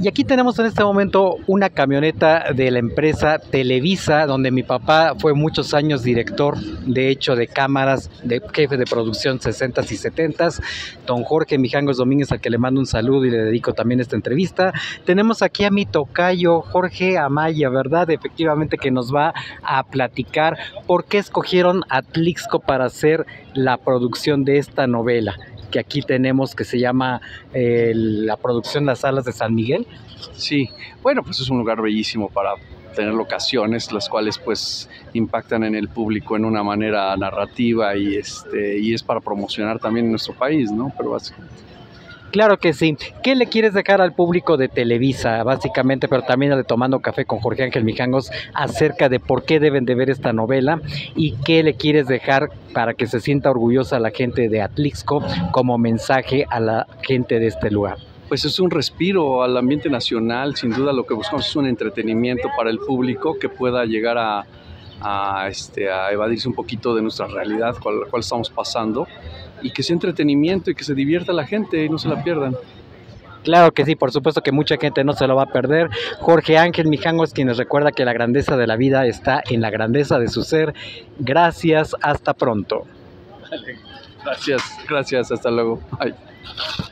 Y aquí tenemos en este momento una camioneta de la empresa Televisa, donde mi papá fue muchos años director, de hecho, de cámaras, de jefe de producción 60s y 70s, don Jorge Mijangos Domínguez, al que le mando un saludo y le dedico también esta entrevista. Tenemos aquí a mi tocayo, Jorge Amaya, ¿verdad? Efectivamente, que nos va a platicar por qué escogieron Atlixco para hacer la producción de esta novela que aquí tenemos, que se llama la producción Las Alas de San Miguel. Sí, bueno, pues es un lugar bellísimo para tener locaciones, las cuales pues impactan en el público en una manera narrativa y es para promocionar también nuestro país, ¿no? Pero básicamente. Claro que sí. ¿Qué le quieres dejar al público de Televisa, básicamente, pero también de Tomando Café con Jorge Ángel Mijangos, acerca de por qué deben de ver esta novela y qué le quieres dejar para que se sienta orgullosa la gente de Atlixco como mensaje a la gente de este lugar? Pues es un respiro al ambiente nacional, sin duda lo que buscamos es un entretenimiento para el público que pueda llegar a evadirse un poquito de nuestra realidad, la cual estamos pasando, y que sea entretenimiento y que se divierta la gente y no se la pierdan. Claro que sí, por supuesto que mucha gente no se lo va a perder. Jorge Ángel Mijangos, quien nos recuerda que la grandeza de la vida está en la grandeza de su ser. Gracias, hasta pronto. Gracias, hasta luego. Bye.